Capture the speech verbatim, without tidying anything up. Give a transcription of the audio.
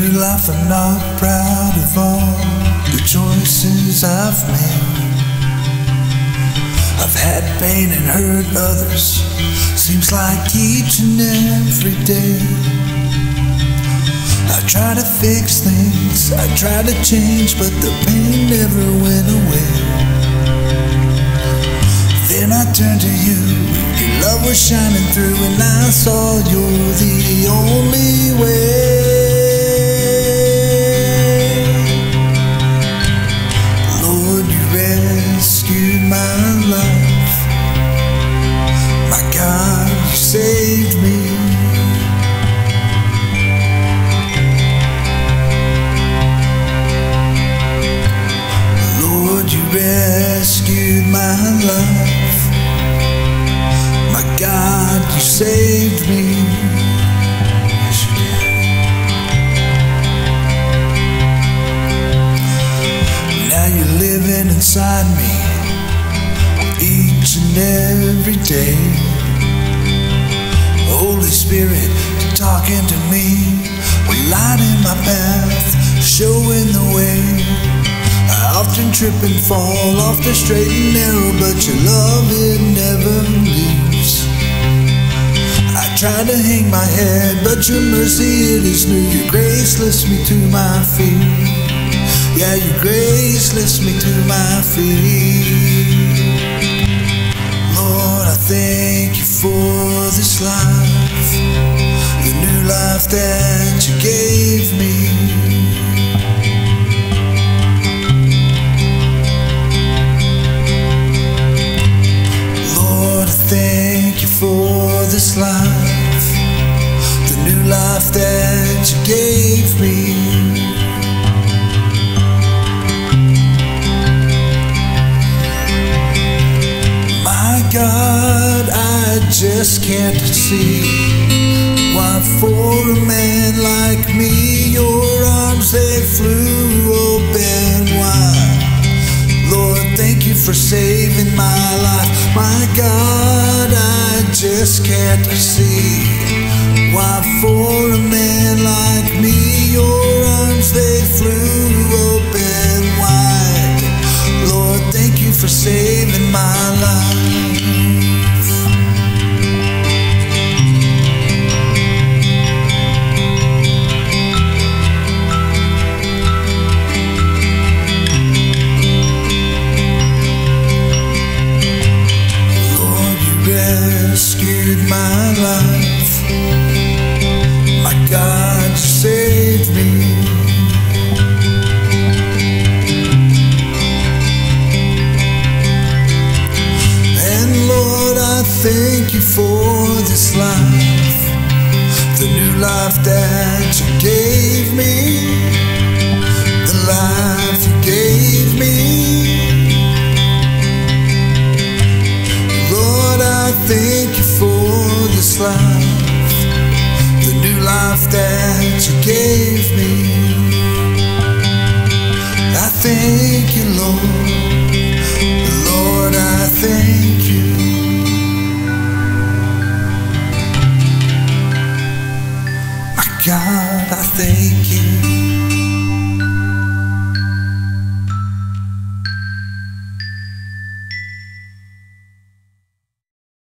new life, I'm not proud of all the choices I've made. I've had pain and hurt others, seems like each and every day. I try to fix things, I try to change, but the pain never went away. Then I turned to you, your love was shining through, and I saw you're the only way. Lord, you rescued my life. My God, you saved me. Lord, you rescued my life. My God, you saved me. Yes, you did. Now you're living inside me each and every day. Holy Spirit, you're talking to me, lighting my path, showing the way. I often trip and fall off the straight and narrow, but your love, it never leaves. I try to hang my head, but your mercy, it is new. Your grace lifts me to my feet. Yeah, your grace lifts me to my feet. Lord, I thank you for this life, the new life that you gave me. Lord, I thank you for this life, the new life that you gave me. God, I just can't see why for a man like me your arms, they flew open wide. Lord, thank you for saving my life. My God, I just can't see why for a man like me your arms, they flew open wide. Lord, thank you for saving my life. Rescued my life. My God, you saved me. And Lord, I thank you for this life, the new life that you gave me, the life you gave me. Thank you for this life, the new life that you gave me. I thank you, Lord. Lord, I thank you. My God, I thank you.